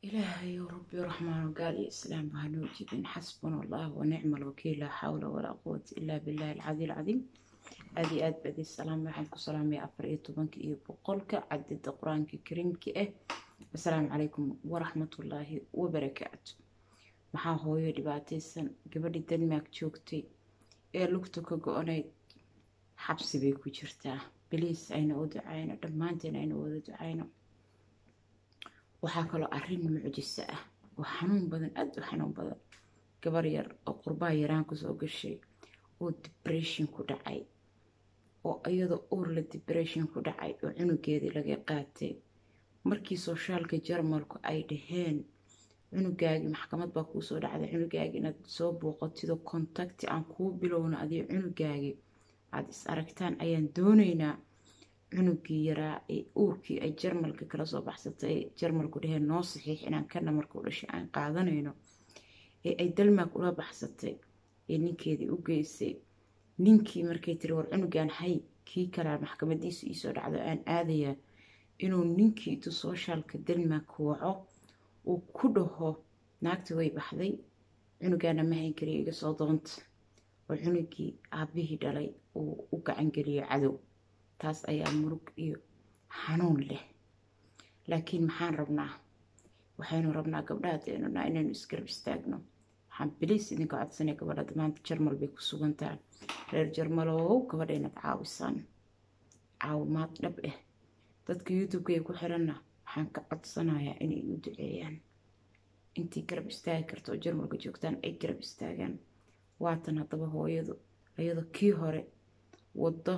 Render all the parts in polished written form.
إلهي ربي رحمن وقال يا إسلام هنوجد حسبنا الله ونعم الوكيل لا حول ولا قوة إلا بالله العلي العظيم. أدي بدي السلام عليكم سلام يا أفريتو بنك إيه بقولك عدد القرآن كريمك السلام عليكم ورحمة الله وبركاته. maxaa hooyo dhibaataysan gabadhii Denmark joogtay ee lugta ka go'onayd xabsi bay ku jirtaa. Biliis ayna u ducayno dhammaanteen ayna wada ducayno. waxaa kaloo arrin mucjiso ah oo xanuun badan aad u xanuun badan gabar yar oo qurbaa yaraan ku soo gashay oo depression ku dhacay oo iyadoo uur la depression ku dhacay oo cunugeedii laga qaatay markii soshaalka Jarmalku ay dhaheen cunugaagi maxkamad baa kuu soo dhacday cunugaagi inaad soo booqatido contacti aan kuu bilowno adiga cunugaagi aad is aragtaan ayaan doonaynaa. cunugii yaraa ee uurkii ay Jarmalka kala soo baxsatay Jarmalku dhaheen noo saxiix inaan kana markuu dhashay aan qaadanayno ee ay Denmark ula baxsatay ee ninkeedii u geysay. ninkii markay tiri war cunugan hay kii kala maxkamadiisu ii soo dhacdo aan aadayaa inuu ninkii tu soshaalka Denmark waco uu ku dhaho naagta way baxday cunugana ma hayn kariyo iga soo doonta oo cunugii aabihii dhalay uu u gacan geliyay cadow. taas ayaa murug iyo xanuun leh laakiin maxaan rabnaa waxaynu rabnaa gabdhaha deennaa inaynu isgarab istaagno. waxaan biliis idinka codsanay gabadha maanta Jarmal bay ku sugantaa reer Jarmalow gabadha inaad caawisaan caawimaad dhab ah. dadka YouTube-ka ku xiranna waxaan ka codsanayaa inay u duceeyaan intii garab istaagi karto oo Jarmalka joogtaan ay garab istaagaan. waatan haddaba hooyadu iyadoo kii hore wado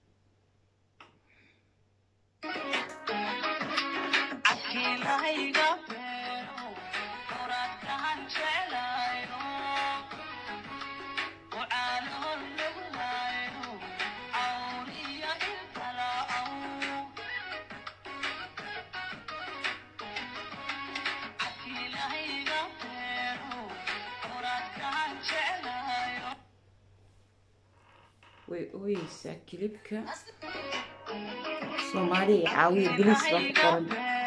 way ooyeysaa kilibka Soomaaliya caawiye biliis baa ku qoran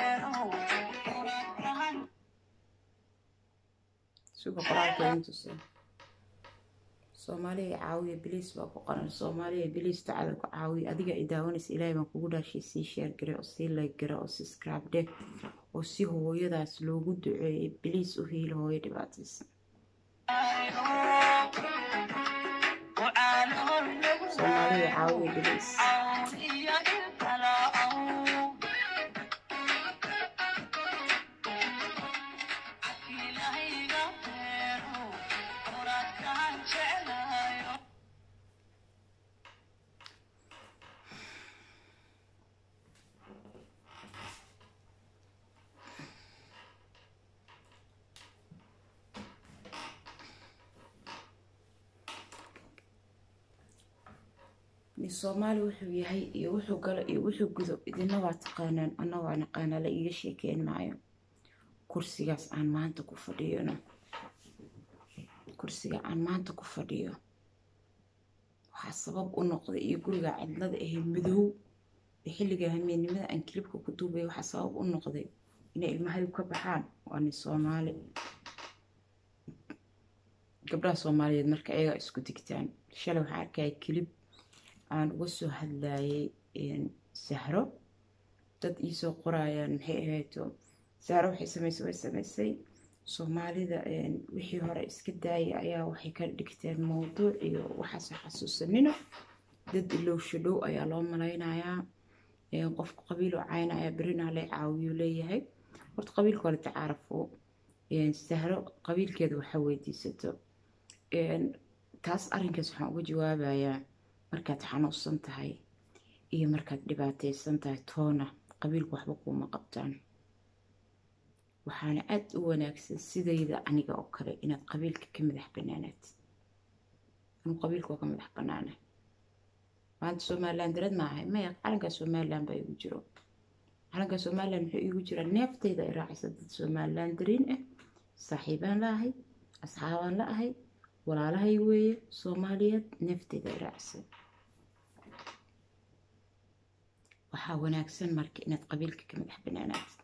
suuqa qoraalka intuusa Soomaaliya caawiye biliis baa ku qoran Soomaaliya biliis tacada ku caawiye adiga i daawanaysa ilaahay baan kugu dhaashay sii share gare oo sii like gare oo subscribe dheh oo si hooyadaas loogu duceeyay biliis u hiilo hooyo dhibaataysan. Soomaaliya caawiye biliis Soomaali wuxuu yahay iyo wuxuu galo iyo wuxuu gudo idina waa taqaanaan anna waa naqaana la iga sheekeen maayo. kursigaas aan maanta ku fadhiyona kursiga aan maanta ku fadhiyo waxaa sabab u noqday iyo guriga cidlada ah madow xilliga hameenimada aan kilibka ku duubay waxaa sabab u noqday inay ilmahay ka baxaan waa Soomaali. gabdhaha Soomaaliyeed marka ayaga isku digtaan shalay waxaa arkay kilib aan uga soo hadlayay Sahro dad ii soo qorayaan maxay ahayd Sahro waxay samaysay Soomaalida wixii hore iska daayay ayaa waxay ka dhigteen mowduuc iyo waxaas xasuusanina dad ilowsho dhow ayaa loo malaynayaa qofka qabiil oo caynaya birina la caawiyo leeyahay horta qabiilka wala tacaarufo Sahro qabiilkeeda waxa weydiisato taas arrinkaas waxaan uga jawaabayaa markaad xanuunsan tahay iyo markaad dhibaataysan tahay toona qabiilku waxba kuma qabtaan. waxaana aad u wanaagsan sidayda aniga oo kale inaad qabiilka ka madax banaanaad. anu qabiilka ka madax banaana maanta Somaliland darad maahay maya calanka Somaliland baa igu jiro calanka Somaliland wuxuu igu jira neeftayda ay raacaysa dad Somaliland darin ah saaxiibaan laahay asxaabaan laahay walaalahay weeye Soomaaliyeed neeftayda ay raacaysa. waxaa wanaagsan marka inaad qabiilka ka madax banaanaad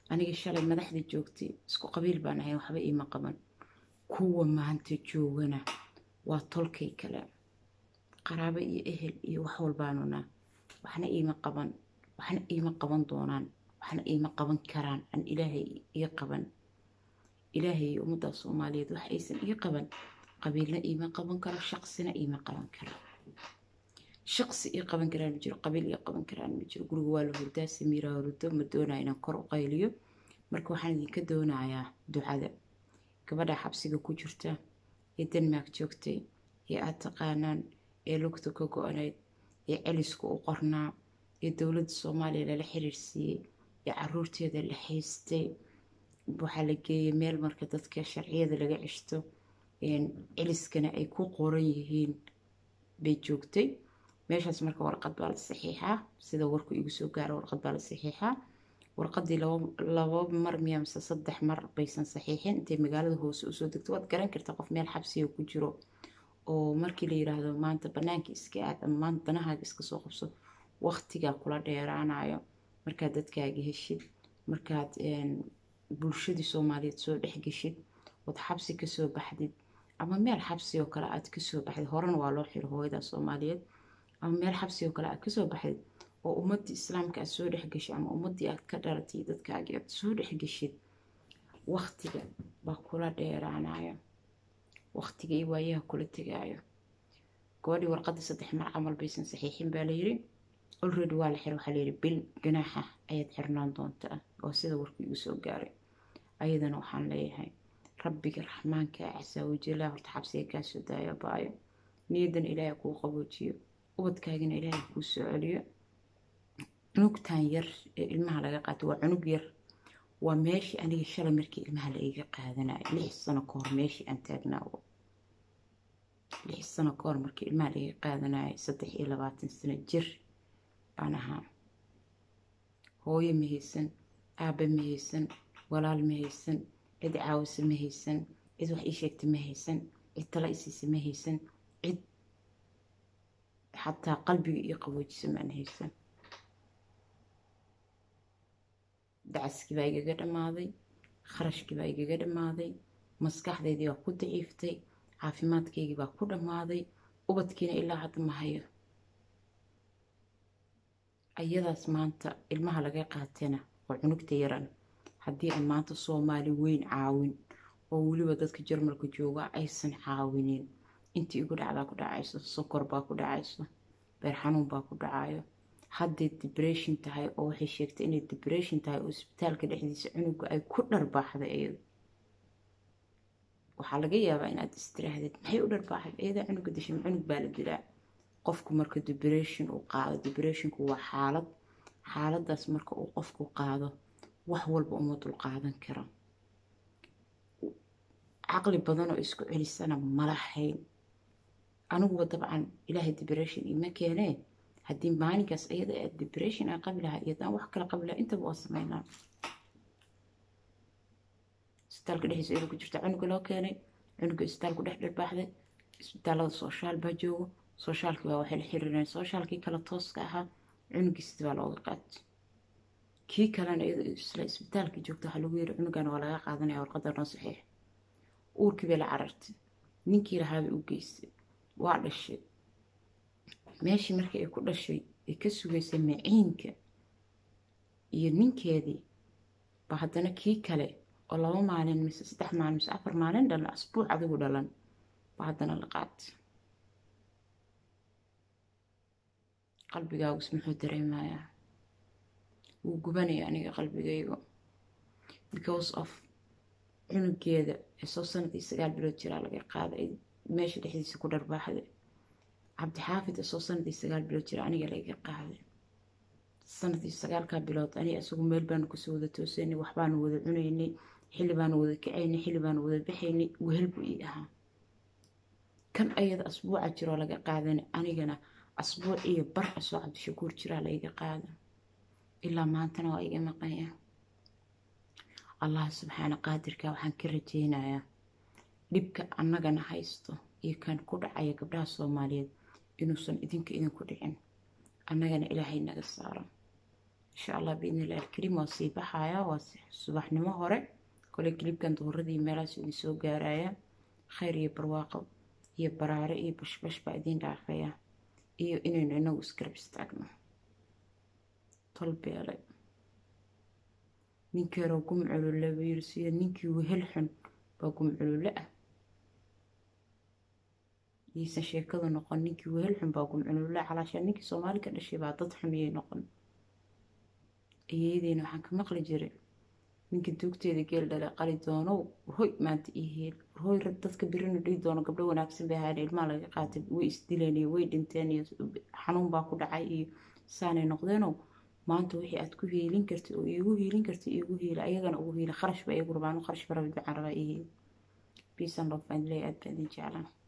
aniga shalay madaxdii joogtay isku qabiil baan ahay waxba iima qaban kuwa maanta joogana waa tolkay kale qaraabo iyo ehel iyo wax walbaanuna waxna iima qaban doonaan waxna iima qaban karaan an ilaahay ii qaban ilaahay ummadda Soomaaliyeed wax aysan ii qaban qabiilna iima qaban karo shaqsina iima qaban karo shaqsi ii qaban karaan ma jiro qabiil ii qaban karaan ma jiro guriga waa la hurdaa Samiira hurdo ma doonaa inaan kor u qayliyo marka waxaan idinka doonayaa ducada gabadha xabsiga ku jirta ee Denmark joogtay ee aad taqaanaan ee lugta ka go'aneyd ee celisku u qornaa ee dowladda Soomaaliya lala xiriirsiiyey ee caruurteeda la haystay waxaa la geeyay meel marka dadka sharciyada laga cishto celiskana ay ku qoran yihiin bay joogtay meeshaas marka warqad baa la saxiixaa sida warku igu soo gaaro warqad baa la saxiixaa warqadii labo mar miya mise 3 mar baysan saxiixin intay magaalada hoose usoo degto waad garan kartaa qof meel xabsiga ku jiro oo markii la yiraahdo maanta banaanka iska aad ama maanta danahaaga iska soo qabso waqtigaa kula dheeraanayo markaad dadkaaga heshid markaad bulshadii Soomaaliyeed soo dhex gashid wad xabsi ka soo baxdid ama meel xabsi oo kale aad ka soo baxdid horena waa loo xiro hooyada Soomaaliyeed ama meel xabsi oo kale aad ka soo baxdid oo ummadii islaamka aad soo dhex gashay ama ummadii aad ka dhalatay dadkaaga aad soo dhex gashid waqtiga baa kula dheeraanayo waqtiga iyo waayaha kula tagaayo gabadhii warqadda 3 mar camal baysan saxiixin baa la yiri already waa la xiro waxa la yiri bil ganaaxa ayaad xirnaan doontaa oo sida warku igu soo gaaray ayadana waxaan leeyahay rabbiga raxmaanka asaa wajila horta xabsiga ka soo daaya baayo niyadan ilaahay ku qaboojiyo ubadkaagina ilaahay ku soo celiyo nugtaan yar ee ilmaha laga qaato waa cunug yar waa meeshii aniga shalay markii ilmaha la iga qaadanay 6 sano ka hor meeshii aan taagnaa 6 sano ka hor markii ilmaha la iga qaadanay 23 sano jir baan ahaa hooyo ma haysan aabe ma haysan walaal ma haysan cid caawisa ma haysan cid wax ii sheegtay ma haysan cid tala isiisa ma haysan cid xataa qalbiga ii qaboojisa ma haysan dacaskii baa igaga dhamaaday kharashkii baa igaga dhamaaday maskaxdeydii baa ku daciiftay caafimaadkaygii baa ku dhamaaday ubadkiina ilaa hadda ma hayo ayadaas maanta ilmaha laga qaatena oo cunugta yaran haddii aan maanta Soomaali weyn caawin oo waliba dadka Jarmalka jooga aysan caawinin intii igu dhacdaa ku dhacayso sokor baa ku dhacayso beer xanuun baa ku dhacayo haddii depression tahay oo waxay sheegtay inay depression tahay oo isbitaalka dhexdiisa cunuga ay ku dharbaaxday iyada waxaa laga yaabaa inaad istiraahdeed maxay u dharbaaxday iyada cunuga dishay cunug baa la dilaa qofku marka depression uu qaado depressionku waa xaaladaas marka uu qofku qaado wax walba uma dul qaadan karo caqli badan oo isku celisana ma lahayn aniguba dabcan ilaahay depression ima keenee haddii maalinkaas iyada aad depression aan qabi lahaa iyo daan wax kala qabi lahaa intaba waa sameynaa isbitaalka dhexdiisa iyadoo ku jirta cunuga loo keenay cunuga isbitaalku dhex dharbaaxday isbitaalada social baa joogo socialkii baa waxay la xiriireen socialkii kala tooska ahaa cunugii sidii baa looga qaatay kii kalena iyadoo isla isbitaalkii joogta waxaa lagu yiri cunugan waa laga qaadanaya warqadda noo saxiix uurkii bay la carartay ninkii lahaabay u geystay waa dhashay meeshii markii ay ku dhashay ay ka sugaysay maciinka iyo ninkeedii ba haddana kii kale oo 2 maalin mise 3 maalin mise 4 maalin dhalan asbuuc adigu dhalan ba haddana la qaatay qalbigaagu muxuu dareemayaa wuu gubanaya aniga qalbigaygu because of cunugeeda soo sanadii 9 bilood jira laga qaaday meesha dhexdiisa ku dharbaaxday cabdi xaafid soo sanadii 9 bilood jira aniga laga qaaday sanadii 9 bilood aniga asugu meel baan ku soo wada toosanay wax baan wada cunaynay xilli baan wada kacaynay xilli baan wada bixaynay wehel buu ii ahaa kan ayada asbuuca jiro laga qaadanay anigana asbuuc iyo bar soo Cabdishakuur jira laga qaada ilaa maantana waa iga maqaya Allah subhanahu qaadirka waxaan ka rajeynayaa dibka annagana haysto iyo kan ku dhacay gabdhaha Soomaaliyeed inuusan idinku dhicin annagana Ilaahay naga saaro إن شاء الله بإذن الله الكريم وصيبة حياة وصباح نما هوري كل كليب كان ظهردي ملاس وديسو قارايا خير يبرواقو يبراري يبشبش بعدين دافيا إيو إنو إنو سكرب استاقنا طلبي علي نينكي رو قمعلو اللبيرسيا نينكي وهلحن باقمعلو لأ يسا شيكادو نقون نينكي وهلحن باقمعلو لأ علشان نينكي سومالي كدشي بaa dad xumiyey noqon iyadiina waxaan ka maqli jiray ninka duugteeda geel dhalay qali doono hoy maanta ii heel hoy rag dadka birinu dhihi doono gabdho wanaagsan bay ahaayeen ilmaha laga qaatay way isdileen iyo way dhinteen iyo xanuun baa ku dhacay iyo saanay noqdeenoo maanta wixii aad ku hiilin kartay oo iigu hiilin kartay iigu hiila ayagana ugu hiila kharash ba iigu rabaan kharash ba rabid bacaan rabaa ii hiil peace and love and lay aad baa idin jeclaan